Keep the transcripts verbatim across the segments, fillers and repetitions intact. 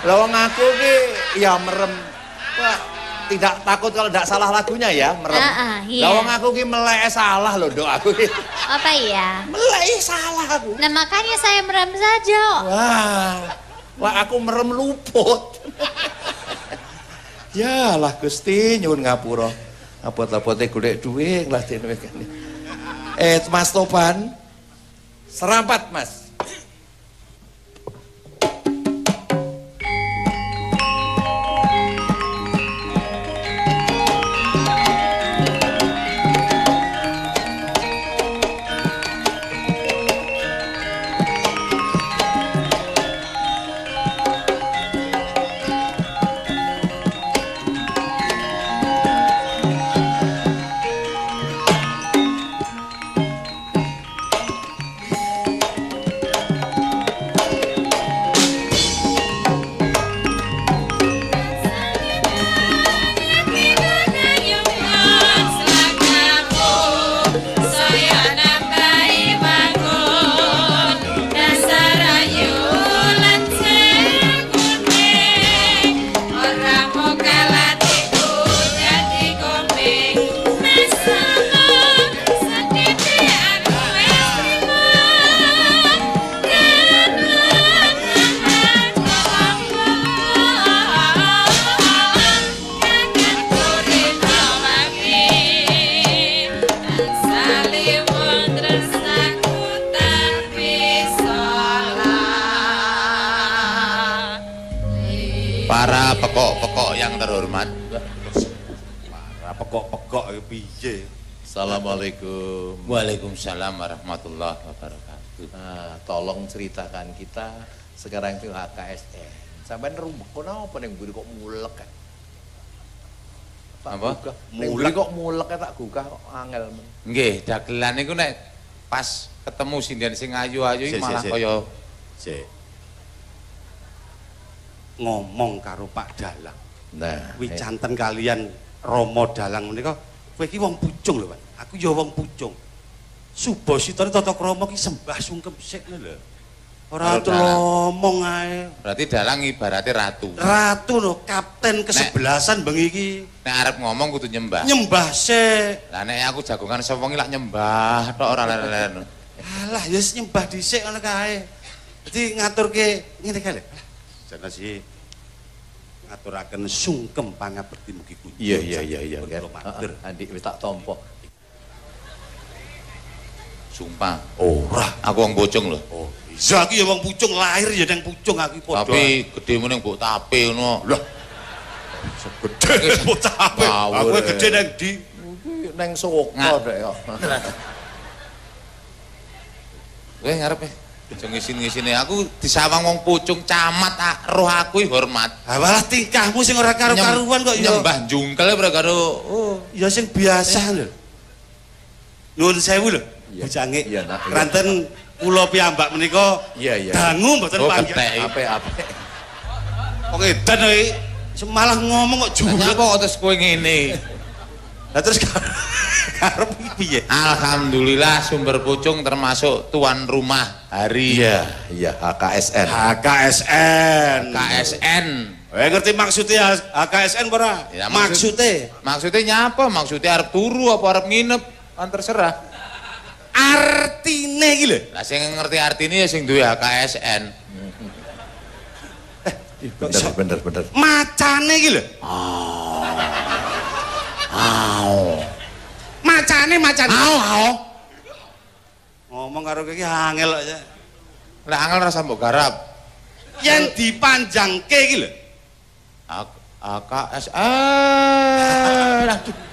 Lah wong aku ki ya merem. Wah, tidak takut kalau tidak salah lagunya ya, merem. Uh, uh, iya. Lah wong aku ki melek salah loh, Dok, aku ki. Apa iya? Melek salah aku. Nah, makanya saya merem saja. Wah. Wah, aku merem luput. Ya lah Gusti nyuwun ngapura. Apot-apote golek dhuwit lah dene kan. Eh, Mas Topan. Serapat, Mas. Para pekok-pekok yang terhormat. Para pekok-pekok piye? Assalamualaikum. Waalaikumsalam warahmatullahi wabarakatuh. Nah, tolong ceritakan kita sekarang itu H K S N. Sampeyan rumbek kono apa ning mburi kok mulek kan? Apa? Mulek kok mulek tak gugah kok angel men. Nggih, dagelan niku nek pas ketemu sindian sing ayu-ayu iki malah kaya sik. Ngomong karo Pak Dalang. Nah, wicanten kalian Romo Dalang menika, kowe iki wong pucung lho, Pak. Aku ya wong pucung. Subasitane tata krama ki sembah sungkem sik lho. Ora ngomong ae. Berarti Dalang ibarate ratu. Ratu lho, kapten kesebelasan bengi iki. Nek arep ngomong kudu nyembah. Nyembah sik. Lah nek aku jagongan sapa iki lak nyembah tok ora leren. Alah, ya wis nyembah dhisik ngono kae. Dadi ngaturke ngene kae lho. Jane sih ngaturaken sungkem pangabekti mugi kunjung. Iya iya iya iya. Heeh, Adik wis tak tampa. Sumpah. Ora, aku wong Pucung lho. Oh, iya aku ya wong Pucung, lahir ya nang Pucung aku padha. Tapi gedemu ning Mbok Tape ngono. Lah. Gede Mbok Tape. Aku gede nang ndi? Nang Soko rek kok. Kowe ngarep e aja ngisin-ngisine aku disawang wong Pucung camat roh aku hormat. Ha malah tingkahmu sing ora karo-karuan kok ya. Nyembah jungkel ora karo oh ya sing biasa lho. Nuwun sewu lho. Bujange. Iya, nak. Ranten kula piyambak menika iya iya. dangu mboten panggih. Apik-apik. Kok edan iki semalah ngomong kok jujur kok terus kowe ngene. Lah terus karep iki piye? Alhamdulillah Sumber Pucung termasuk tuan rumah hari. Iya, iya H K S N. H K S N. H K S N. Kowe ngerti maksudnya H K S N ora? Ya, maksud, maksudnya? Maksudnya nyapa? Maksudnya arep turu apa arep nginep? Kan terserah. Artine iki lho. Lah sing ngerti artine ya sing duwe H K S N. Bener bener bener. Macane iki lho. Oh. Au. Macane macane. Au au. Ngomong karo kowe iki angel kok ya. Lah angel rasa mbok garap. Yen dipanjangke iki lho. H K S N.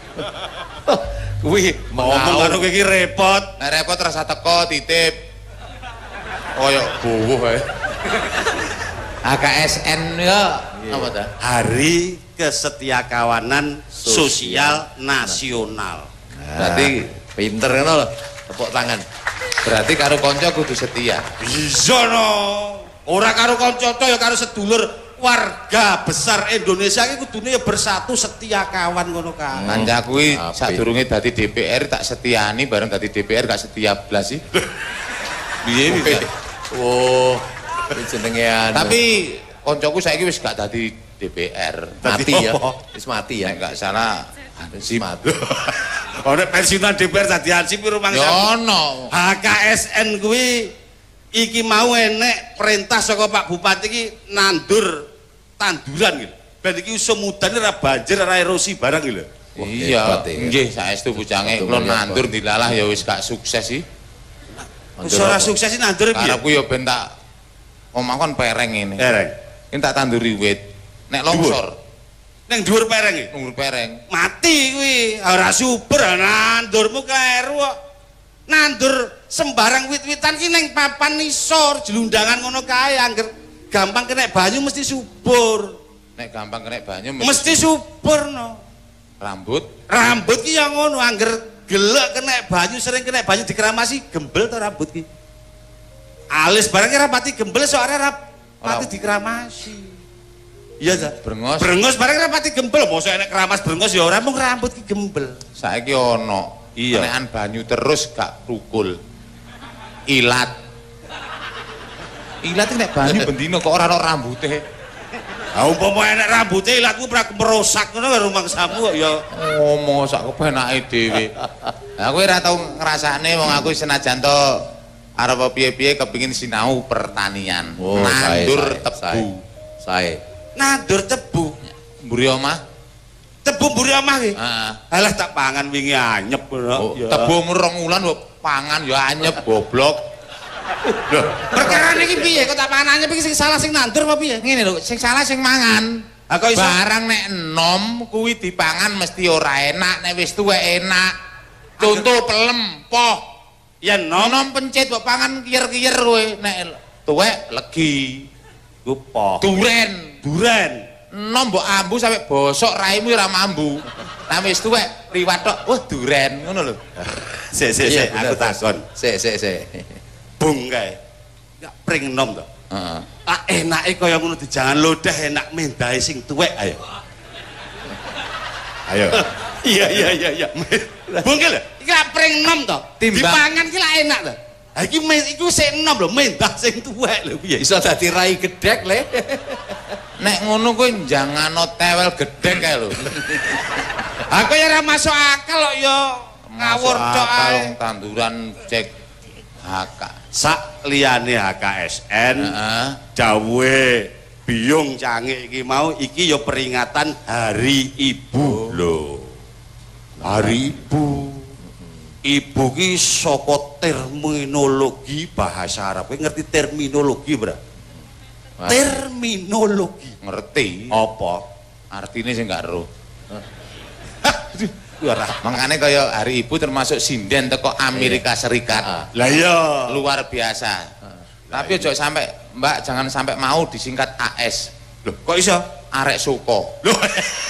Kuwi ngomong karo kowe iki repot. Nek repot rasa teko titip. Koyok buwuh ae. H K S N ya apa ta? Hari Kesetiakawanan Sosial Nasional. Berarti pinter ngono lho. Tepuk tangan. Berarti karo kanca kudu setia. Bisa no. Ora karo kanca to ya karo sedulur. Warga besar Indonesia iki kudune ya bersatu setia kawan ngono kae. Kanca kuwi sadurunge dadi D P R tak setiani bareng dadi D P R gak setia blas sih. Piye bisa? Oh, jenenge anu. Tapi koncoku saiki wis gak dadi D P R. Mati ya. Wis mati ya. Nek gak salah hansip. Oh nek pensiunan D P R dadi hansip piro mangsa? Ya ono. H K S N kuwi iki mau enek perintah saka Pak Bupati iki nandur tanduran gitu. Ben iki usum mudane ora banjir ora erosi barang gitu. Iya, nggih saestu bujange kula nandur dilalah ya wis gak sukses sih. Wis ora sukses sih nandur piye? Karepku ya ben tak omah kon pereng ngene. Pereng. Ini tak tanduri wit. Nek longsor ning dhuwur pereng iki. nunggu pereng. Mati kuwi, ora subur nandurmu kleru kok. Nandur sembarang wit-witan ki ning papan isor, jelundangan ngono kae angger gampang kena banyu mesti subur. Nek gampang kena banyu Mesti subur no. rambut. Rambut ki ya ngono angger gelek kena banyu sering kena banyu dikeramasi gembel to rambut ki. Alis barang ki rapati gembel soalnya rapati dikeramasi. Iya ta? Brengos. Brengos barang rapati gembel, mosok enek keramas brengos ya ora mung rambut ki gembel. Saiki ono. Iya. Nekan banyu terus gak rukul. Ilat. Ilat iki nek banyu bendino kok ora ono rambute. Ah umpama enek rambuté ilatmu pra merosak ngono karo mangsamu kok ya. Ngomong sak kepenake dhewe. Lah kowe ora tau ngrasakne wong aku senajan to arep piye-piye kepengin sinau pertanian. Oh, nandur sae, sae, tebu. Sae. Nandur tebu. Mburi omah. Tebu mburi omah ki. Heeh. Alah tak pangan wingi anyep ngono. Oh, tebu umur rong wulan kok pangan ya anyep goblok. Lho, perkara niki piye kok tak pangan anyep iki sing salah sing nandur apa piye? Ngene lho, sing salah sing mangan. Ah kok iso? Barang nek enom kuwi dipangan mesti ora enak, nek wis tuwek enak. Contoh pelem, poh. Ya nom Enom pencit kok pangan kiyer-kiyer kowe, nek tuwek legi. ku poh. Duren, Duren. enom mbok ambu sampe bosok raimu ora mambu. Nek wis tuwek liwat tok, wah duren ngono lho. Sik sik sik aku takon. Sik sik sik. Bung kae. Enggak pring nom to. Heeh. Ah enake kaya ngono jangan lodah enak mendahe sing tuwek ayo. Ayo. Iya iya iya iya. Bung ki lho, iki lak pring nom to. Timbang. Dipangan ki lak enak to. Ha iki iku sik enom lho, mendah sing tuwek lho piye. Iso dadi rai gedhek le. Nek ngono kuwi jangano tewel gedhek kae lho. Aku ya ora masuk akal kok ya ngawur tok ae. Tanduran cek hak. Sak liyane H K S N Heeh. dawuhe Biyung Cangik iki mau iki ya peringatan Hari Ibu lho. Hari Ibu. Ibu ki saka terminologi bahasa Arab. Kowe ngerti terminologi, Bro? Terminologi. Ngerti. Apa? Artine sing gak ero. Ora. Makanya kaya Hari Ibu termasuk sinden teko Amerika Serikat. Lah iya. Luar biasa. Tapi ojo sampai Mbak jangan sampai mau disingkat A S. Loh, kok iso? Arek Suko. Loh.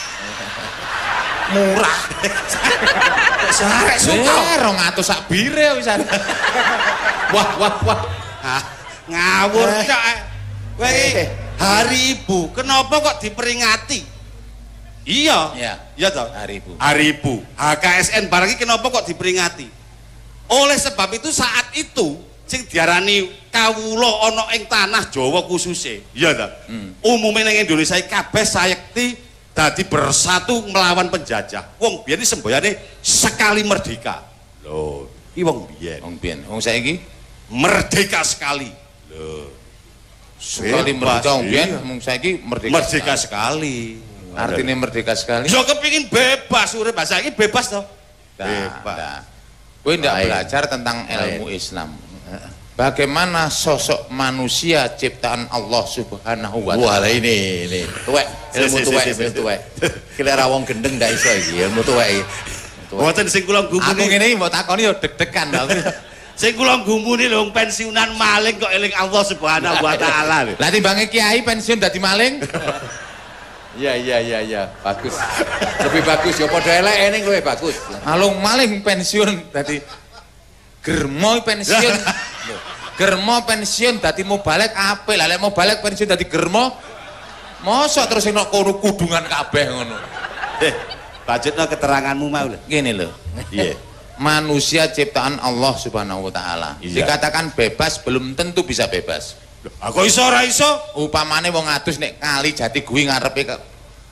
Murah. Arek Suko rong atus sak bire wisan. Wah wah wah. Hah, ngawur cok. Kowe iki Hari Ibu, kenapa kok diperingati? Iya. Iya. Iya toh? Hari Ibu. Hari Ibu. H K S N barang iki kenapa kok diperingati? Oleh sebab itu saat itu sing diarani kawula ana ing tanah Jawa khususnya. Iya toh? Hmm. Umume ning Indonesia iki kabeh sayekti dadi bersatu melawan penjajah. Wong biyen iki semboyane sekali merdeka. Loh, iki wong biyen. Wong biyen. Wong saiki Merdeka sekali. Loh. sekali merdeka wong biyen, wong saiki merdeka. Merdeka sekali. Artinya merdeka sekali. Ya kepingin bebas urip bahasa iki bebas toh. Bebas. Kowe ndak belajar tentang ilmu Islam. Bagaimana sosok manusia ciptaan Allah Subhanahu wa Wah taala. ini ini tuwek ilmu tuwek ilmu tuwek. Kira wong gendeng ndak iso iki ilmu tuwek iki. Wonten sing kula Aku gumuni. ngene iki mbok takoni yo deg-degan lho. Sing kula gumuni lho pensiunan maling kok eling Allah Subhanahu wa taala lho. Lah timbange kiai pensiun dadi maling. Iya iya iya iya bagus. Lebih bagus ya padha elek ning kowe bagus. Alung maling pensiun dadi germo pensiun. Germo pensiun dadi mubalek apik. Lah lek mubalek pensiun dadi germo mosok terus nek kono kudungan kabeh ngono. Eh, budgetno keteranganmu mau lho. Gini loh. Iya. Manusia ciptaan Allah Subhanahu wa taala. Iya. Dikatakan bebas belum tentu bisa bebas. Aku iso ora iso? Upamane wong adus nek kali Jati kuwi ngarepe ke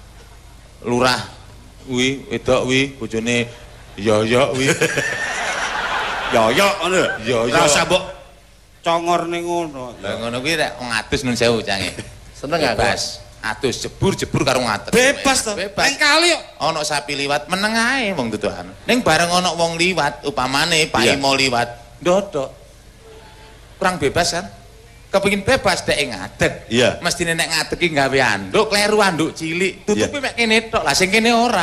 lurah kuwi wedok kuwi bojone yoyo kuwi. Yoyo ngono. Yoyo. Ora usah mbok congor ning ngono. Lah ngono kuwi nek wong adus nun sewu cange. Seneng gak bebas. Adus jebur-jebur karo ngatet. Bebas to. Bebas. Ning kali kok Ana sapi liwat meneng ae wong tutukan. Ning bareng ana wong liwat upamane Pak Iya. Imo liwat ndodok. Kurang bebas kan? Kepengin bebas dek ngadeg. Iya. Mestine nek ngadeg ki gawe anduk, kleru anduk cilik. Tutupi mek kene tok, lah sing kene ora.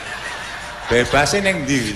Bebase ning ndi?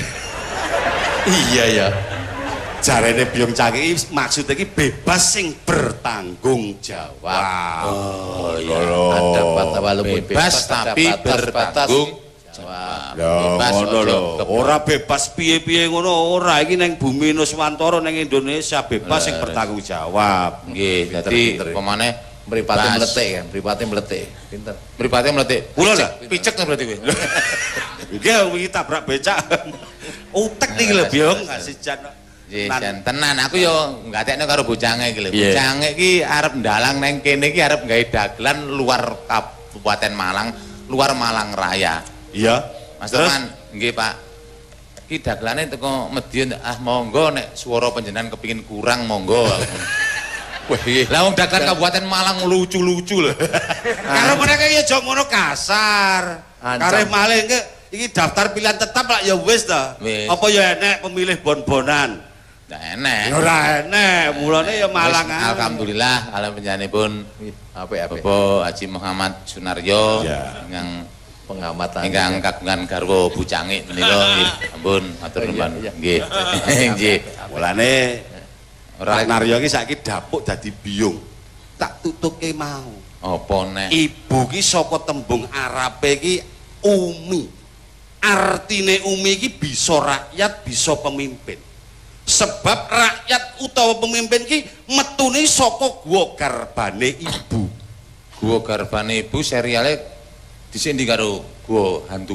iya ya. Jarene Byong Caki maksudnya iki bebas sing bertanggung jawab. Oh iya. Lho. Ada batas walaupun Bebas tapi ada batas-batas. bertanggung jawab. Ya Bebas ngono ojo lho. kebon. Ora bebas piye-piye ngono ora. Iki ning bumi Nuswantara ning Indonesia bebas sing bertanggung jawab. Nggih, Pinter, dadi pinter ya. pemane Mripate Bas. meletik kan, mripate meletik. Pinter. mripate meletik. Kula Picek, lah. picek to berarti kowe. Iki wingi tabrak becak. Utek iki lho Byong kasih jan. Nggih, Nan- jan tenan aku yo ngatekno karo bojange iki lho. Iya. Bojange iki arep ndalang neng kene iki arep gawe dagelan luar Kabupaten Malang, luar Malang Raya. Iya. Mas Terus? Toman, nggih Pak. Iki dagelane teko Medion, ah monggo nek swara panjenengan kepingin kurang monggo. Wah, lah wong dagelan Kabupaten Malang lucu-lucu lho. Karo mereka ya aja ngono kasar. Ancam. Karep malih iki iki daftar pilihan tetap lah ya wis ta. Wis. Apa ya enek pemilih bon-bonan? Ndak enek. Ya ora enek, mulane ya Malang Wis, ae. alhamdulillah ala panjenenganipun Apik-apik. Bapak Haji Muhammad Sunaryo Ya. ingkang Pengamatan. ingkang kagungan garwa bucangik menika nggih ampun matur Oh, iya, nuwun iya. nggih nggih Mulane ora Pak Naryo iki saiki dapuk dadi Byong. Tak tutuke mau. apa nek Ibu ki saka tembung Arabe ki umi. Artine umi ki bisa rakyat, bisa pemimpin. Sebab rakyat utawa pemimpin ki metune saka guwa garbane ibu. gua garbane ibu seriale dhisik ndi karo gua hantu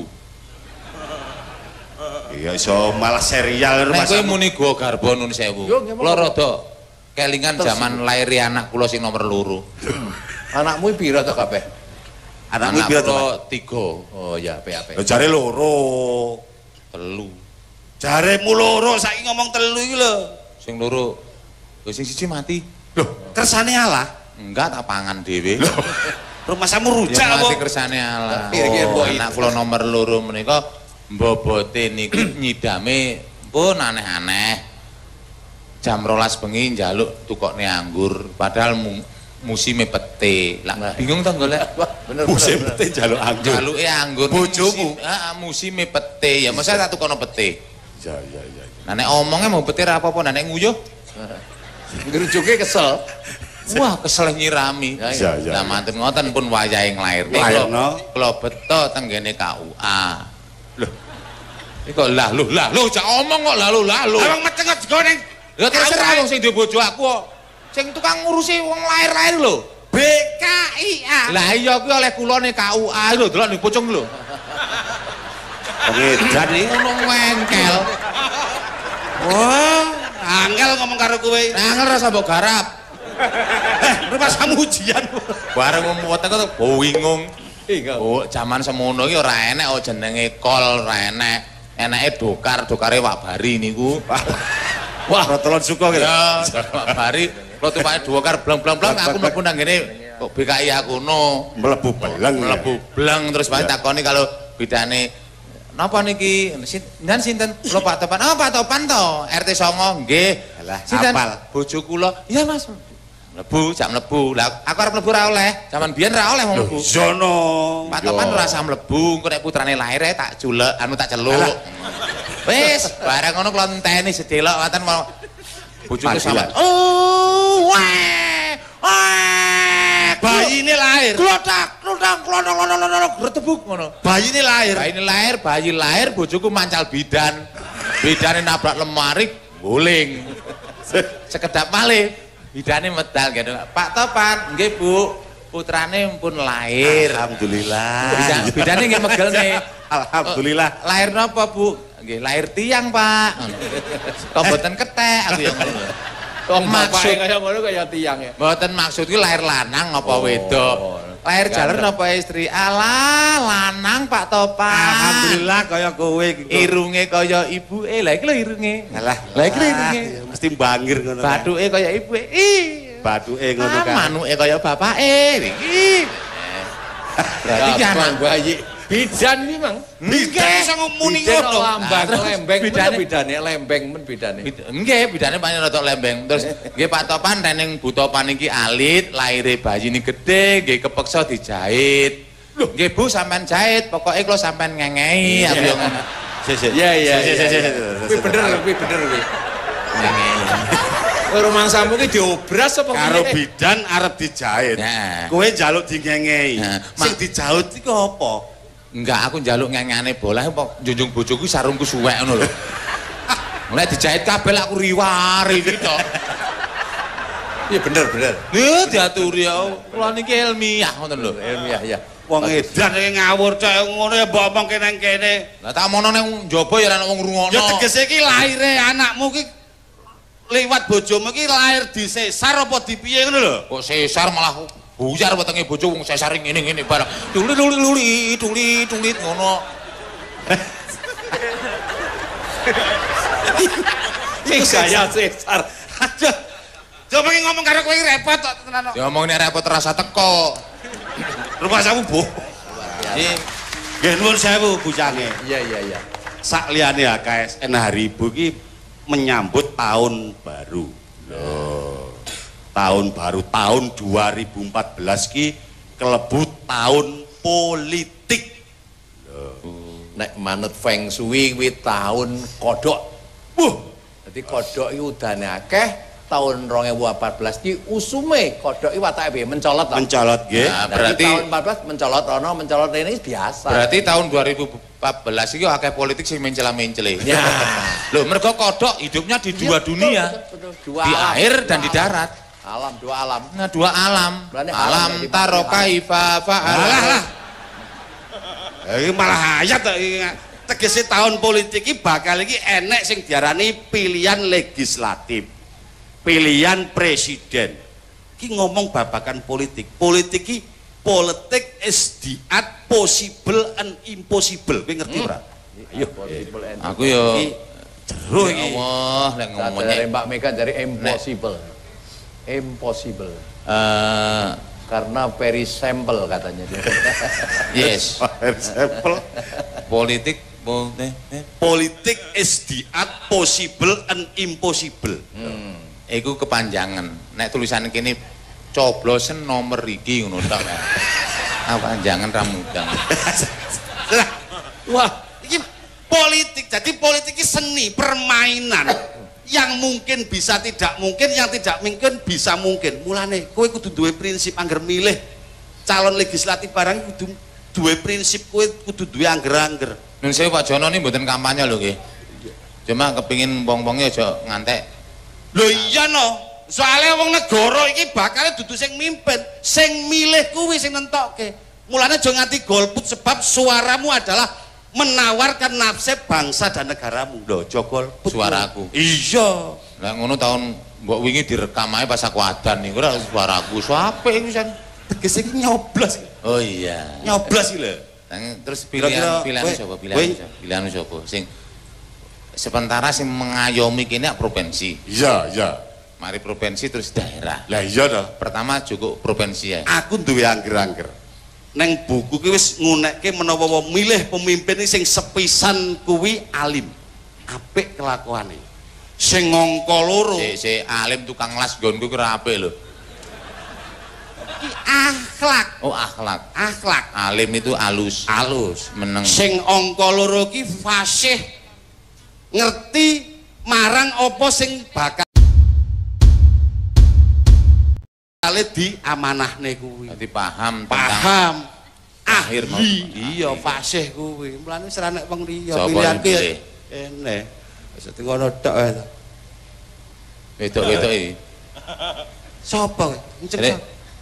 Iya iso malah serial nek Mas. kowe muni gua garba nun sewu Yo, nggih, kula rada kelingan zaman laire anak kula sing nomor loro Anakmu piro to kabeh? Anakmu anak piro to? kula tiga Oh ya, apik-apik. Lho jare loro. telu Jaremu loro saiki ngomong telu iki lho. sing loro lho sing siji mati Loh, kersane Allah. enggak tak pangan dhewe Rumah samu rujak ya mati apa? kersane Allah. Pikir-pikir, Oh, Mbok, anak kula nomor loro menika mbobote niki nyidame pun aneh-aneh. Jam rolas bengi njaluk tukokne anggur padahal mu, musime pete. Lah Nah. bingung to golek. Wah, bener Musim bener. penting jaluk anggur. Jaluke anggur. Bojomu? Heeh, musime pete. Ya masa tak tukono pete. Ya ya ya. Nah nek omongnya mau pete ra apa-apa, nah nek nguyuh Ngerujuke kesel. wah kesel nyirami. Ya, Ya ya. Lah mantun ngoten pun wayahe nglairne. Nglairno. Kula beto tenggene K U A. Loh. Iki kok lah loh lah loh jak omong kok lah loh lah loh. Emang mecenget juga ning Ya terserah wong sing duwe bojo aku kok. Sing tukang ngurusi wong lair-lair lho. B K I A. Lah iya kuwi oleh kulone K U A lho, delok ning pocong lho. Pengedan iki. Ngono ngengkel. Wah, angel ngomong karo kowe. Angel rasa mbok garap. Eh, rumah samu ujian. Bareng ngomong kok bingung. Iya. Oh, zaman semono iki ora enek oh jenenge kol, ora enek. Enake dokar, dokare Wak Bari niku. Wah, rotolon suka gitu. Ya, Wak Bari, kula tumpake dokar blang-blang-blang aku mlebu nang ngene kok B K I aku no. Melebu beleng. Mlebu bleng terus Pak takoni kalau bidane napa niki? Sinten sinten? Kula Pak Topan. Oh, Pak Topan to, R T Songo nggih. Alah, Sinten? apal. Bojo kula. Iya, Mas. Mlebu, jak mlebu. Lah aku arep mlebu ra oleh. Zaman biyen ra oleh mau mlebu. Zono. Pak Topan ora usah mlebu, engko nek putrane lair ae tak julek, anu tak celuk. Wis, bareng ngono kula enteni sedelok waten mau bojoku sampe. Oh, weh. Weh. Bayi ini lahir. Klotak, klotak, klonong klonong klonong gretebuk ngono. Bayi ini lahir. Bayi ini lahir, bayi lahir bojoku mancal bidan. Bidane nabrak lemari, guling. Sekedap malih. Bidane medal gitu. Pak Topan, nggih Bu, putrane pun lahir. Alhamdulillah. Bidan, bidane nggih megelne. Alhamdulillah. Oh, lahir napa Bu? Nggih, lahir tiang Pak. Kok mboten ketek aku ya ngono. Wong maksud bapake kaya ngono kaya tiyang ya. Mboten maksud ki lahir lanang apa Oh. wedok. Lahir jaler apa istri? Alah, lanang Pak Topan. Alhamdulillah kaya kowe iki. Irunge kaya ibuke. Lah iki lho irunge. Alah, Lah iki lho irunge. mesti bangir ngono. kae. Bathuke kaya ibuke. Ih. Bathuke ngono Ah, kan. manuke kaya bapake. Iki. Berarti Berarti kan anak bayi. Bidan iki, Mang. Bidan iso ngomuni Bidan ngono. lambang Ah, lembeng bidane- bidane bidane lembeng men bidane. Nggih, bidane pancen rada lembeng. Terus nggih Pak Topan reneng Bu Topan iki alit, laire bayi ini gede, nggih kepeksa dijahit. Lho, nggih Bu sampean jahit, pokoke kula sampean ngengei aku yo ngono. Sik sik. Iya iya Sik, iya. sik, sik, iya. sik, Kuwi sik, bener sik. lho, kuwi bener kuwi. Ngengei. Rumah samu ki diobras apa Karo piye? bidan arep dijahit. Nah. Kowe njaluk dingengei. Nah, Sing mak- dijahit iki apa? Enggak, aku njaluk ngengane bola kok njunjung bojoku sarungku suwek ngono lho. Nek dijahit kabel aku riwar iki tok. Iya bener bener. Lho diaturi ya. Kula niki ilmiah ngoten lho. Ilmiah ya. Wong edan iki ngawur cah ngono ya mbok omong kene kene. Lah tak mono ning njaba ya ora ana wong ngrungokno. Ya tegese iki laire anakmu ki liwat bojomu ki lahir di sesar apa di piye ngono lho. Kok sesar malah buyar wetenge bojo wong sesar ngene-ngene bareng. Tuli tuli tuli tuli tuli ngono. Iki gaya sesar. Aduh. Coba iki ngomong karo kowe iki repot kok tenan. Ya omong nek repot terasa teko. Rumah samu, Bu. Iki Nggih nuwun sewu bujange. Iya iya iya. Sak liyane H K S N Hari Ibu ki menyambut tahun baru. Loh. Tahun baru tahun dua ribu empat belas ki kelebu tahun politik. Nek manut feng shui kuwi tahun kodok. Wuh, Dadi kodok iki udane akeh. Tahun dua ribu empat belas ki usume kodok iki watake piye mencolot to. mencolot nggih. Nah, Berarti berarti tahun empat belas mencolot ono, mencolot ini biasa. berarti tahun dua ribu empat belas iki akeh politik sing mencela-mencele. Ya. Loh, mergo kodok hidupnya di dua Iya, dunia. betul, betul, betul. Dua Di alam, air dua dan di alam. darat. Alam, dua alam. Nah, dua alam. Berarti alam Alam yang taro dipanggil kaifa fa'ala. Alah lah. Iki malah hayat to iki. Tegese tahun politik iki bakal iki enek sing diarani pilihan legislatif. Pilihan presiden. Ki ngomong babakan politik. Politik ki politik is the art possible and impossible. Kowe ngerti ora? Ayo. Aku yo Iki jero ya iki. Allah lek Dari ngomongnya Mbak Mega dari impossible. Impossible. eh Karena very simple katanya dia. yes, Simple. politik po- eh, eh, Politik is the art possible and impossible. iku kepanjangan. Nek tulisan kene coblosen nomor iki ngono tok. Ah panjangan ra mudeng. Lah, wah, ini politik. Jadi politik ini seni, permainan yang mungkin bisa tidak mungkin, yang tidak mungkin bisa mungkin. Mulane kowe kudu duwe prinsip angger milih calon legislatif barang kudu duwe prinsip, kowe kudu duwe angger-angger. Nun sewu Pak Jono ini mboten kampanye lho nggih. Cuma kepingin wong-wonge aja ngantek. Lho iya no, soalnya wong negara iki bakal dudu sing mimpin, sing milih kuwi sing nentokke. Mulane aja nganti golput sebab suaramu adalah menawarkan nasib bangsa dan negaramu. Lho, aja golput. Suaraku. Iya. Lah ngono tahun mbok wingi direkam ae pas aku adan niku ora suaraku. Suape iku san. Tegese iki nyoblos. Oh iya. Nyoblos iki lho. Nang terus Kira-kira pilihan pilihan kowe- sapa pilihan kowe- sapa pilihan sapa sing sementara sing mengayomi kene provinsi. Iya, iya. Mari provinsi terus daerah. Lah iya to. Pertama cukup provinsi ya. Aku duwe angger-angger. Neng buku ki wis ngunekke menawa wong milih pemimpin iki sing sepisan kuwi alim. Apik kelakuane. Sing ngangka loro. Si, si alim tukang las nggonku ki ora apik lho. Ki akhlak. Oh akhlak. Akhlak. Alim itu alus. Alus. Meneng. Sing angka loro ki fasih ngerti marang apa sing bakal kali diamanahne kuwi. Dadi paham tentang Paham. akhir mau- Ahli. Iya, fasih kuwi. Mulane wis ora nek wong liya Sapa pilihan yang ki pilih? enek. Wis dadi ngono tok ae to. wedok-wedok iki. Sapa kowe? Encek. Rek.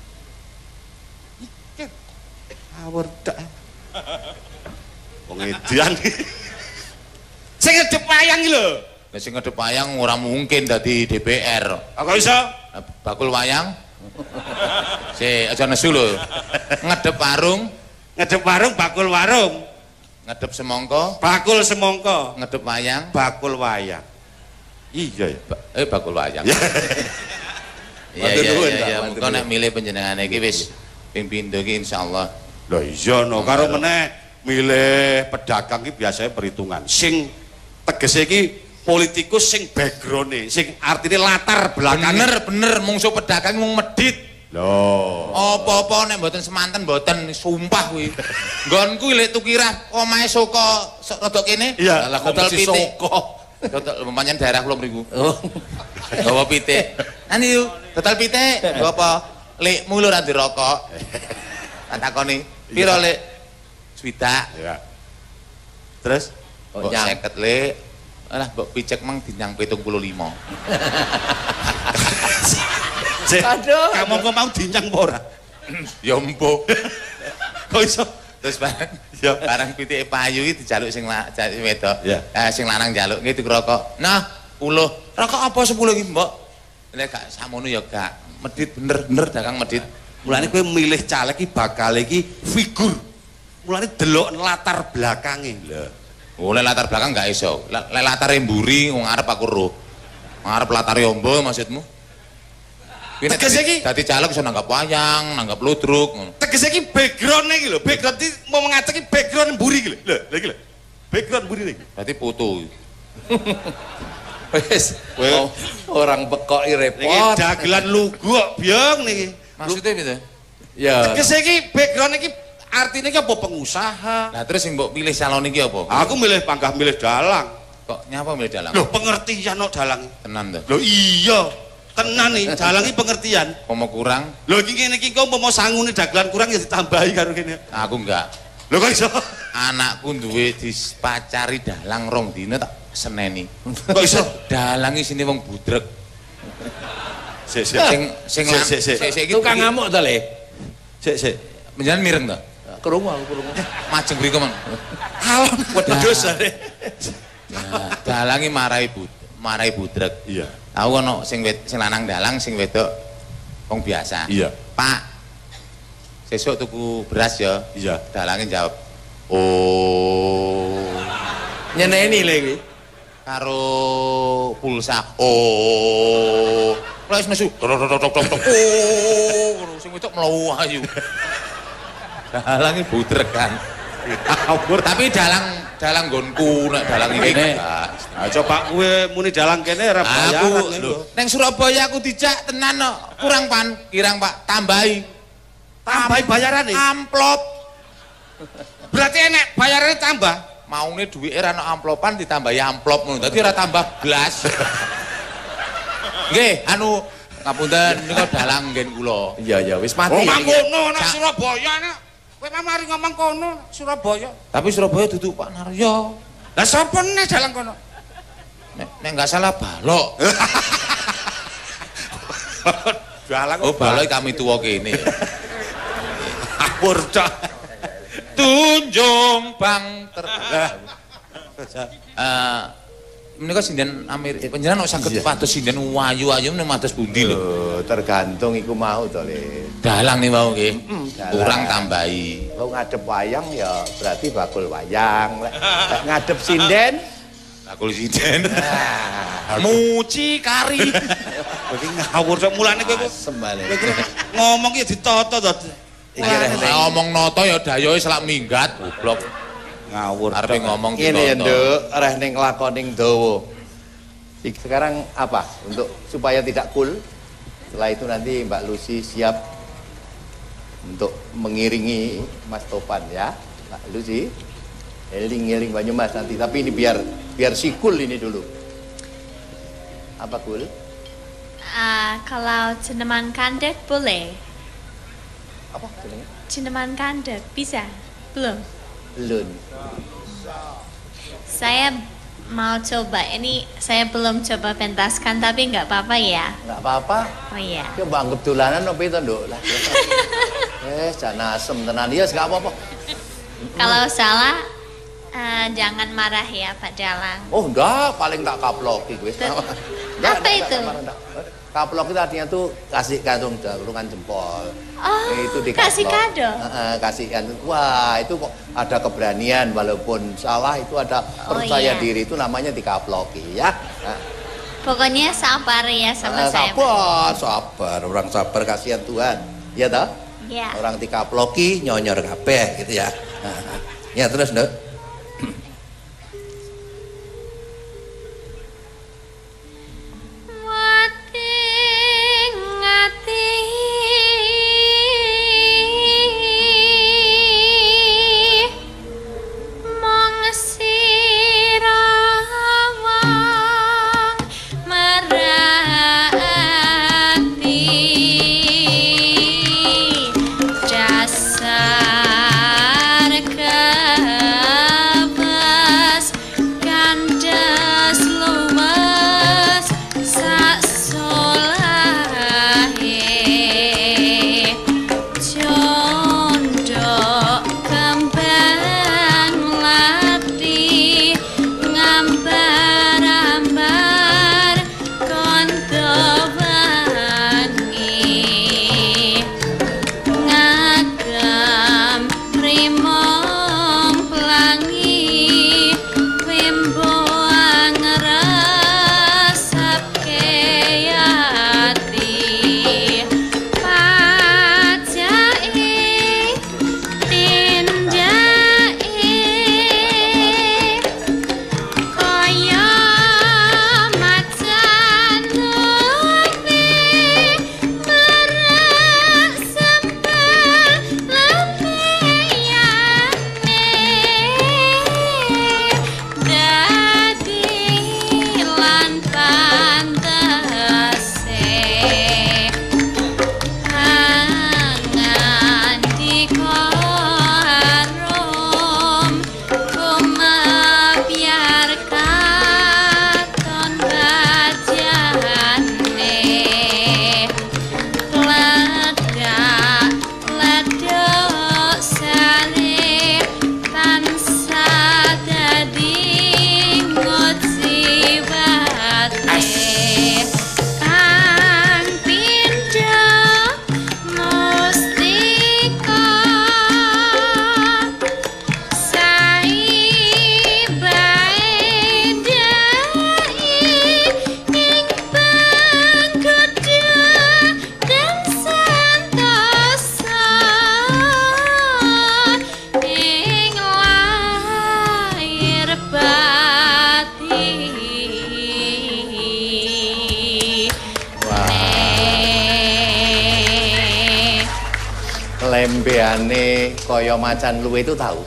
Iki. Awur tok. Wong edan. Sing ngedep wayang iki lho. Lah sing ngedep wayang ora mungkin dadi D P R. Kok iso? Bakul wayang. Si aja nesu lho. Ngedep warung, Ngedep warung bakul warung. ngedep semangka, Bakul semangka. ngedep wayang, Bakul wayang. Iya ya. ba eh bakul wayang. Iya Matur iya nuwun, iya. Pak, iya. matur Engko nek nuwun. milih panjenengan iki wis ping pindho iki insyaallah. Lah iya no, karo meneh milih pedagang iki biasanya perhitungan. Sing tegese iki politikus sing background-e, sing artine latar belakang. Bener bener mungsu pedagang mung medhit. Loh. Apa-apa nek mboten semanten mboten sumpah kuwi. Nggonku lek tukirah omahe saka rada kene. Iya, lah dodol kompetisi pitik. saka. Dodol pancen daerah kula mriku. Oh. Gawa pitik. Nanti yuk, dodol pitik. Nggo apa? Lekmu lho ora dirokok. Tak takoni, piro lek? Swidak. Ya. Terus Oh, Mbok nyang. seket lek. Alah mbok picek mang dinyang pitung puluh lima. Cek, Aduh. kamu kok mau dinyang apa ora? Ya empuk. Kok iso? Terus barang Ya. barang pitike payu iki dijaluk sing la- jaluk wedok. Ya. Eh sing lanang jaluk iki dikrokok. Nah, sepuluh. Rokok apa sepuluh iki, Mbok? Nek gak samono ya gak. Medit bener-bener dagang medit. Mulane kowe milih caleg iki bakal iki figur. Mulane delok latar belakange lho. Oleh latar belakang gak iso. Lek latare mburi wong arep aku roh. Ngarep latar ombo maksudmu? Kuwi nek Tegese dadi- iki- dadi caleg iso nanggap wayang, nanggap ludruk ngono. Tegese iki background iki lho, background iki mau mengacak iki background mburi iki lho. Lho, lha iki lho. Background mburi iki. Berarti foto. Wis, Kowe- oh, orang bekok iki Niki repot. dagelan lugu kok biong niki. Maksudnya piye? Ya. Tegese iki background iki artinya iki apa pengusaha. Nah, terus sing mbok pilih calon iki apa? Aku milih panggah milih dalang. Kok nyapa milih dalang? Loh pengertian kok dalang. Tenan to. Loh iya. Tenan nih, dalang iki pengertian. Pomo kurang, Loh iki ngene iki kok umpama sangune dagelan kurang ya ditambahi karo kene. aku enggak. Loh kok iso? Anakku duwe dipacari dalang rong dina tak seneni. Kok iso? Dalang isine wong budrek. Sik sik. Sing sing Sik, lan- sik, sik. sik sik iki Tukang ngamuk to, Le? Sik sik. Menjan mireng to. Krungu aku krungu. Majeng mriku men. Alon wedhus are. Nah, dalangi marai bud, marai budrek. Iya. Aku ono sing wed, sing lanang dalang, sing wedok wong biasa. Iya. Pak, sesuk tuku beras ya. Iya. Dalange jawab, "Oh." Nyeneni Le iki. Karo pulsa. Oh. Lah wis nesu. Tok tok tok tok tok. Oh, ngono sing wedok mlayu ayu. Dalange budrek kan. Awur. Tapi dalang dalang nggonku nek dalang iki Kene. enggak. Ah coba kowe muni dalang kene ora Aku bayaran lho, neng Surabaya aku dijak tenan no. Kurang pan, kirang Pak, tambahi. Tambahi bayarane. Amplop. Berarti enek bayarane tambah. Maune duwike ra ono amplopan ditambahi amplop ngono. Dadi ora tambah blas. Nggih, anu ngapunten nika dalang nggen kula. Iya ya wis mati. Oh ya, iki. ngono nek Sa- Surabaya nek. Kowe mari ngomong kono Surabaya. Tapi Surabaya dudu Pak Naryo. Lah sapa nek dalang kono? Nek nek enggak salah balok. Dalang Oh, balok kami tuwa kene. Awur cok. Tunjung Bang ter. Eh menika sinden Amerika. Panjenengan kok saged pados sinden ayu-ayu menika mados pundi lho. Loh, tergantung iku mau to, Le. Dalang nih mau nggih. dalang. Kurang tambahi. Kalau ngadep wayang ya berarti bakul wayang. Lek lek ngadep sinden, Bakul sinden. ah, Muci kari. Kowe iki ngawur cok mulane kowe kok sembale. kowe iki ngomong iki ditata to. Iki reh Nek ngomong noto ya dayoe selak minggat goblok. Ngawur. Arepe ngomong Ngene ya, ditoto. Nduk, reh ning lakoning dawa. Ik- Sekarang apa? Untuk supaya tidak cool. Setelah itu nanti Mbak Lucy siap untuk mengiringi Mas Topan ya. Mbak Lucy. Eling-eling Banyumas nanti, tapi ini biar biar si cool ini dulu. Apa cool? Ah, kalau cinnamon kandek boleh. Apa jenenge? Cinnamon kandek bisa? Belum. Belum. Saya mau coba. Ini saya belum coba pentaskan tapi nggak apa-apa ya. Enggak apa-apa. Oh iya. Coba anggap dolanan apa itu, Nduk? Lah. Eh, jangan asem tenan. Ya, enggak apa-apa. Kalau salah Eh, jangan marah ya Pak Dalang. Oh enggak, paling tak kaploki gue. Apa itu? Kaplok itu artinya tuh kasih kantong darungan jempol. Oh, itu di kasih kado. Uh, kasih kantong. Wah, itu kok ada keberanian walaupun salah itu ada Oh, percaya iya. diri itu namanya dikaploki ya. Nah, Pokoknya sabar ya sama uh, saya. sabar, sabar, orang sabar kasihan Tuhan. Ya toh? Ya. Orang dikaploki nyonyor kabeh gitu ya. Nah, ya terus, Nduk. Lembeane kaya macan luwe itu tahu?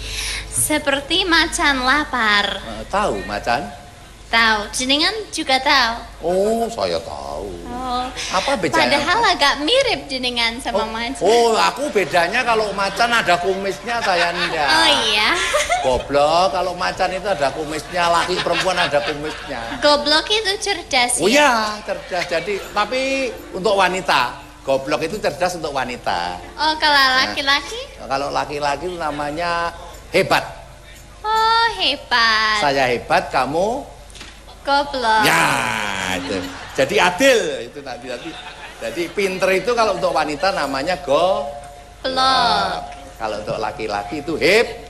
Seperti macan lapar. Uh, tahu macan? Tahu. Jenengan juga tahu. Oh, saya tahu. Oh. Apa bedanya? Padahal agak mirip jenengan sama oh, macan. oh, aku bedanya kalau macan ada kumisnya, saya enggak. Oh iya. Goblok, kalau macan itu ada kumisnya, laki perempuan ada kumisnya. Goblok itu cerdas ya? Oh iya, cerdas. Jadi, tapi untuk wanita. Goblok itu cerdas untuk wanita. Oh, kalau laki-laki? Nah, kalau laki-laki itu namanya hebat. Oh, hebat. Saya hebat, kamu goblok. Ya, itu. Jadi adil itu nanti nanti. Jadi pinter itu kalau untuk wanita namanya goblok. Nah, kalau untuk laki-laki itu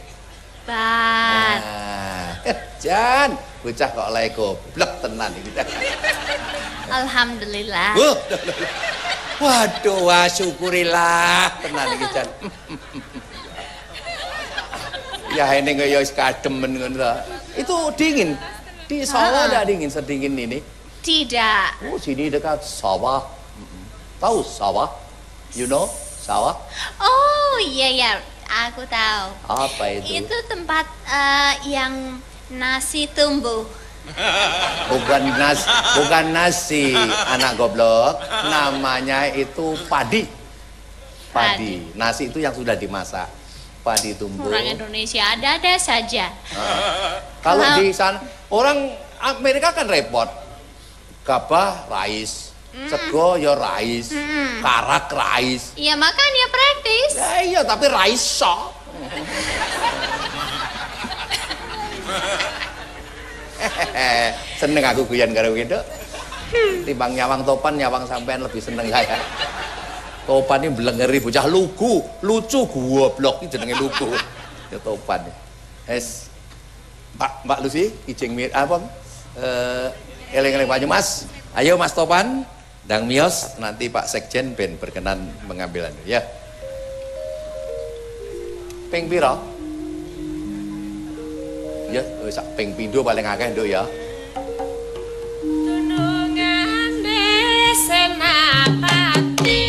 hebat. Nah, Jan, bocah kok lek goblok tenan iki. Alhamdulillah. Uh, waduh, wah syukurilah tenan iki Jan. Ya ini kaya wis kademen ngono. Itu dingin. Di sawah ada dingin sedingin ini? Tidak. Oh, sini dekat sawah. Tahu sawah? You know sawah? Oh iya ya, aku tahu. Apa itu? Itu tempat uh, yang nasi tumbuh. Bukan nasi, bukan nasi, anak goblok. Namanya itu padi. Padi. Nasi itu yang sudah dimasak. Padi tumbuh. Orang Indonesia ada-ada saja. Uh, kalau Kalau di sana orang Amerika kan repot. Gabah rais, mm. sego ya rais, mm. karak rais. Iya makanya praktis. Ya, iya tapi rais sok. Seneng aku guyon karo wedok. Timbang nyawang topan, nyawang sampean lebih seneng saya. Topan ini belengeri bocah lugu, lucu goblok iki jenenge lugu. Ya topan. Es Pak Mbak Lucy, ijeng mir apa? Eh eling-eling Pak Mas. Ayo Mas Topan, ndang miyos nanti Pak Sekjen ben berkenan mengambil anu ya. Ping pira? Ya, sak ping pindho paling akeh nduk ya. Tunungan Senapati.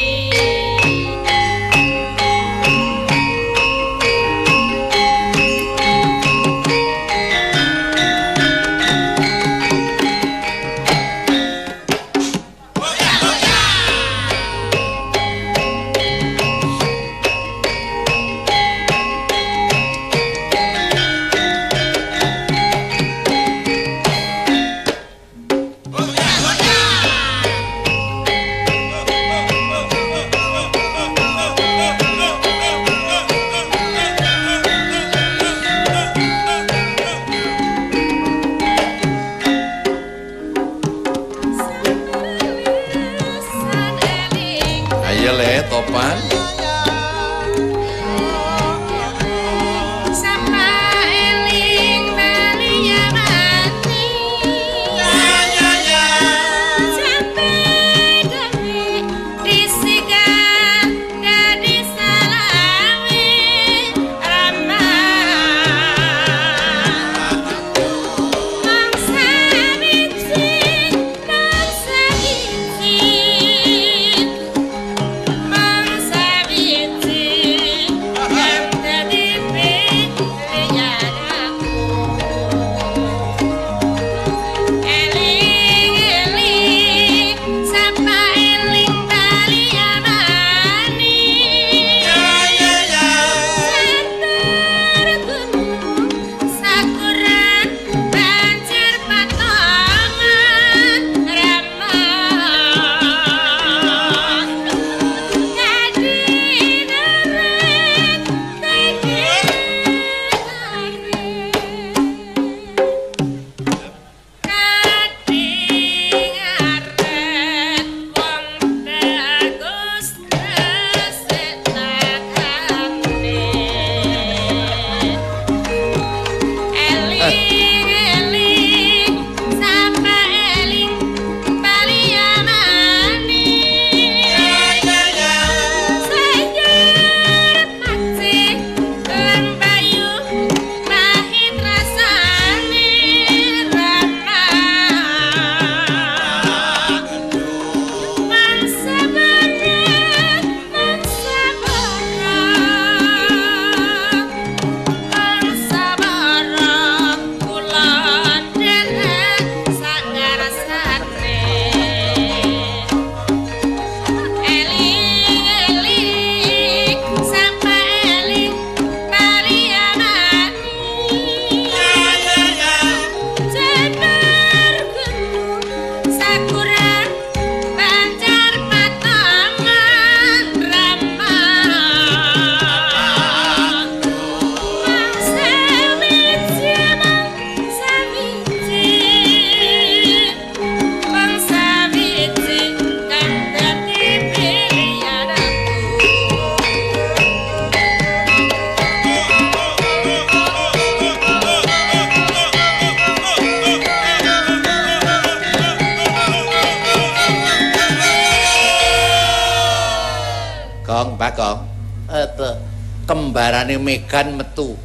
Kong, itu kembarane Megan metu.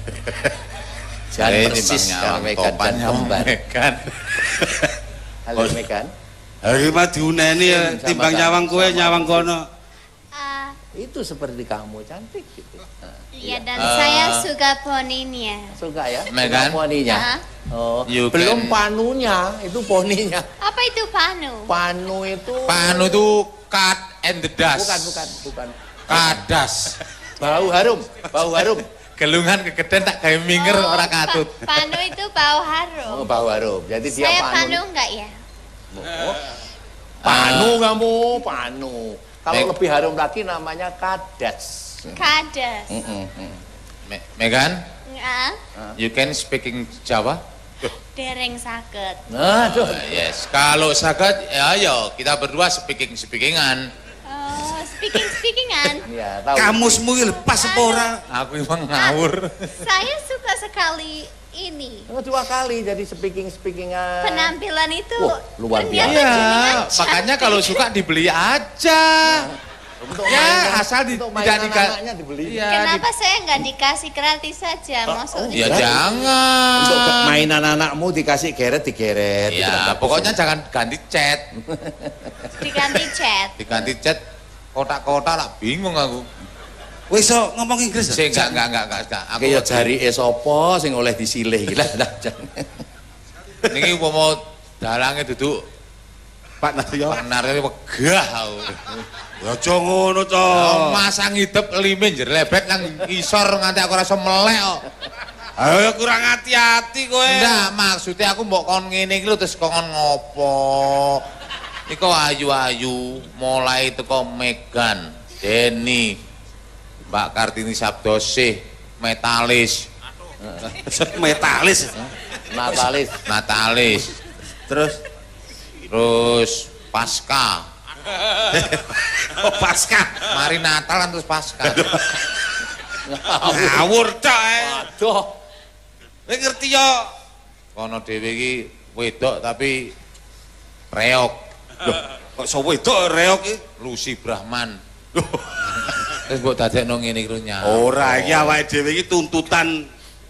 Jangan persis karo Megan dan kembar. Megan. Halo Megan. Hari mah diuneni timbang nyawang kowe nyawang kono. Uh, Itu seperti kamu cantik gitu. Iya dan uh, saya suka poninya. Suka ya? Megan? Suka poninya. Uh-huh. Oh, You belum can... panunya, itu poninya. Apa itu panu? Panu itu Panu itu cut and the dust. Bukan, bukan, bukan. Kadas. Bau harum, bau harum. Gelungan kegeden tak gawe minger Oh, ora katut. Pa panu itu bau harum. Oh, bau harum. Jadi dia Saya panu. panu enggak ya? Oh, panu uh, kamu, panu. Kalau Meg lebih harum lagi namanya kadas. Kadas. Mm -mm, mm. Me Megan, Nggak. You can speaking Jawa? Dereng saged. Aduh. Uh, yes, kalau saged ya ayo kita berdua speaking speakingan. Oh, speaking speakingan. Iya, tahu. Kamusmu iki lepas apa ora? Aku emang ngawur. Saya suka sekali ini. Oh, dua kali jadi speaking speakingan. Penampilan itu Wah, luar ternyata biasa. jenengan Iya, makanya kalau suka dibeli aja. Untuk Ya, mainan- asal di- untuk tidak mainan dika- anaknya dibeli. Iya, Kenapa saya nggak dikasih gratis saja? Maksudnya Ya Iya. jangan. Untuk ke- mainan anakmu dikasih geret digeret. Itu kan Ya, bagus. pokoknya jangan ganti cat. diganti chat. Diganti cat kotak-kotak lah bingung aku. Wis iso ngomong Inggris. Sing enggak enggak enggak enggak. enggak. Aku Kayak jari sapa sing oleh disilih iki lah. niki umpama dalange duduk Pak Naryo. Pak Naryo wegah aku. Ya aja ngono to. Oh, masang hidep lime njer lebet nang isor nganti aku rasa melek kok. Ayo kurang hati-hati kowe. Enggak, maksudnya aku mbok kon ngene iki lho terus kon ngopo. Iku ayu-ayu mulai teko Megan, Denny, Mbak Kartini Sabdosih, Metalis, Metalis. Natalis. Natalis, Terus terus Pasca. oh pasca. Mari Natal kan terus Pasca. Ngawur tok ae. Aduh. Kowe ngerti yo. Kono dhewe iki wedok tapi reok, Loh, kok sapa wedok reok iki? Lucy Brahman. Terus mbok dadekno ngene iki lho nyawa. Ora, iki awake dhewe iki tuntutan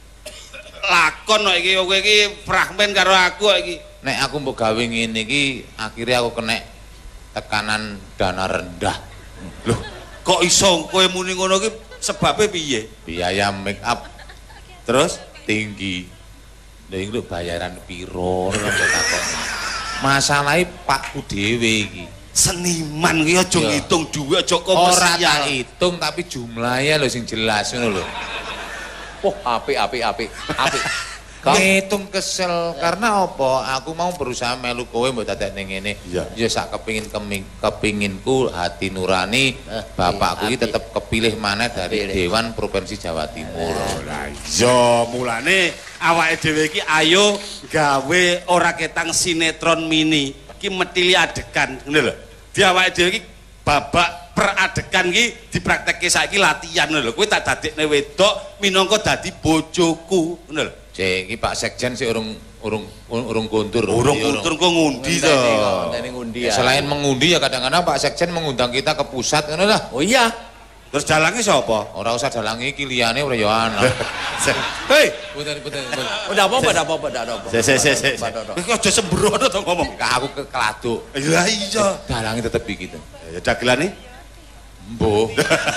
lakon kok iki kowe iki fragmen karo aku kok iki. Nek aku mbok gawe ngene iki akhirnya aku kena tekanan dana rendah. Loh, kok iso kowe muni ngono iki sebabnya piye? Biaya make up Terus tinggi. Lha iki lho bayaran piro mbok takon. Masalahe Pakku dhewe iki. seniman ki aja Iya. ngitung dhuwit aja Ora tak komersial. hitung tapi jumlahnya lho sing jelas ngono lho. Oh, apik apik apik. Apik. Ngitung kesel karena apa? Aku mau berusaha melu kowe mbok dadak ning ngene. Iya. Ya sak kepingin kemi- kepinginku hati nurani Eh, bapakku iki apik. tetep kepilih maneh dari Kepilih. Dewan Provinsi Jawa Timur. Lah iya, mulane awake dhewe iki ayo gawe ora ketang sinetron mini. Ki metili adegan, ngono lho. Di awake dhewe iki babak per adegan iki dipraktekke saiki latihan ngono lho. Kowe tak dadekne wedok minangka dadi bojoku, ngono lho. Cek iki Pak Sekjen sih urung urung urung kuntur. Urung Iya, kutur kok ngundi to. Ngenteni ngundi ya. Selain mengundi ya kadang-kadang Pak Sekjen mengundang kita ke pusat ngono lah. Oh iya. Terus dalange sapa? Ora usah dalangi iki liyane ora ya ana. Hei, Punten punten. punten. Udah apa-apa, udah apa-apa, udah apa-apa. se se se se. Udah, udah. Kowe aja sembrono to ngomong. Ka aku ke keladuk. Lah iya. Dalangi tetep iki to. Ya dagelane Mbuh.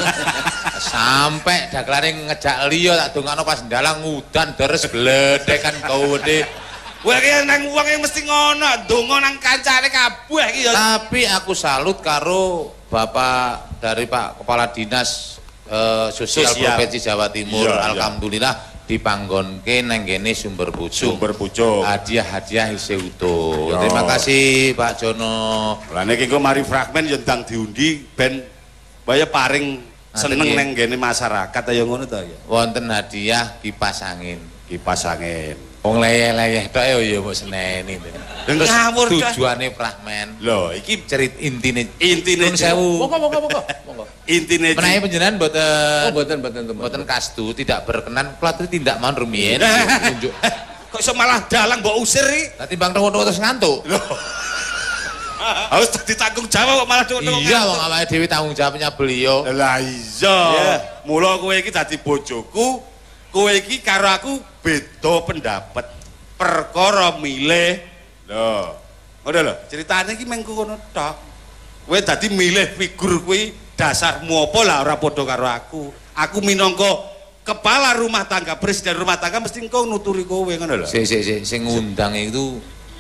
Sampai dagelane ngejak liya tak dongakno pas ndalang udan deres gledekan gawede. Kowe iki nang wong yang mesti ngono, ndonga nang kancane kabeh iki ya. Tapi aku salut karo Bapak dari Pak Kepala Dinas eh, Sosial, Sosial. Provinsi Jawa Timur. Iya, iya. Alhamdulillah dipanggonke nang kene Sumber Pucung. Sumber Pucung. Hadiah-hadiah isih utuh. Iya. Terima kasih Pak Jono. Lah nek engko mari fragmen yo ndang diundi ben baya paring seneng nggih. nang gene masyarakat ayo ngono to ya. Wonten hadiah kipas angin. Kipas angin. Wong leyeh-leyeh tok ya mbok seneni. Terus Ngawur, Cak. tujuane fragmen. Lho, iki Cerit intine intine Nun sewu. Monggo, monggo, monggo. Monggo. intine Menawi panjenengan mboten Oh, mboten, mboten, mboten. mboten kastu tidak berkenan plat itu tindak mohon rumiyin Eh. unjuk. kok iso malah dalang mbok usir iki. Lah timbang terus terus ngantuk. Harus ditanggung jawab kok malah cuk. Iya wong awake dhewe tanggung jawabnya beliau. Lah iya. Mula kowe iki dadi bojoku, kowe iki karo aku beda pendapat. Perkara milih. Lho. Ngono lho, ceritane iki mengko ngono tok. Kowe dadi milih figur kuwi dasarmu apa lah ora padha karo aku. Aku minangka kepala rumah tangga, presiden rumah tangga mesti engko nuturi kowe ngono lho. Si si si sing ngundang itu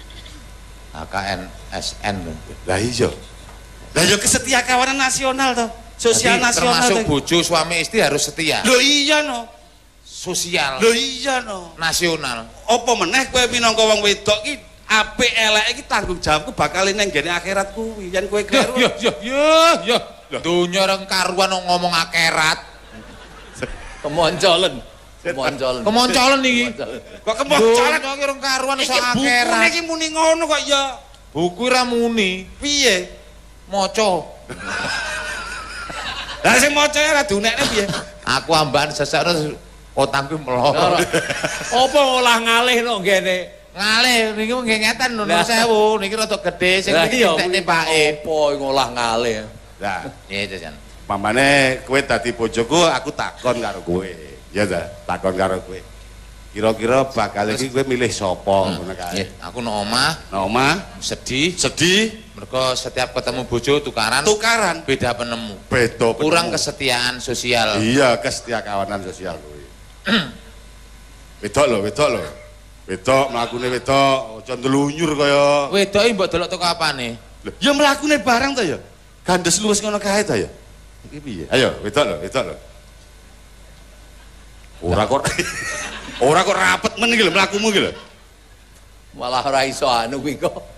H K N S N. Lah iya. Lah ya kesetia kawanan nasional to. Sosial Jadi nasional. termasuk to. bojo suami istri harus setia. Lho iya no. Sosial Lho iya no. nasional. Apa meneh kowe minangka wong wedok ki apik eleke iki tanggung jawabku bakal ning gene akhirat kuwi. Yen kowe Yo kleru. yo yo yo yo. Dunya reng karuan ngomong akhirat. Kemoncolen. Kemoncolan. Kemoncolan iki. Kok kemoncolan Kok kira karuan iso iki bukune akhirat. iki muni ngono kok ya. Buku ra muni, Piye? maca. Lah sing maca ora dunekne piye? Aku ambaan sesek terus otakku meloro. Apa ngolah ngalih no ngene? Ngalih niki nggih ngeten lho nun sewu, niki rada gedhe sing Lah iki iya tekne pake. apa ngolah ngalih? Lah, Nggih, Jajan. mamane kowe dadi bojoku aku takon karo kowe. Ya ta, takon karo kowe. Kira-kira bakal iki kowe milih sapa ngono kae. Nggih, aku nang omah Nang omah sedih sedih, mergo setiap ketemu bojo tukaran tukaran, beda penemu. beda Kurang penemu. kesetiaan sosial. Iya, kesetiakawanan sosial kowe. Wedok lho, wedok lho. Wedok mlakune wedok, aja ndelunyur kaya. Wedoke mbok delok teko apane? Lho, ya mlakune bareng ta ya. Gandes luwes ngono kae ta ya. Iki piye? Ayo, wedok lho, wedok lho. Ora kok ora kok rapet men iki lho mlakumu iki lho. Malah ora iso anu kuwi kok.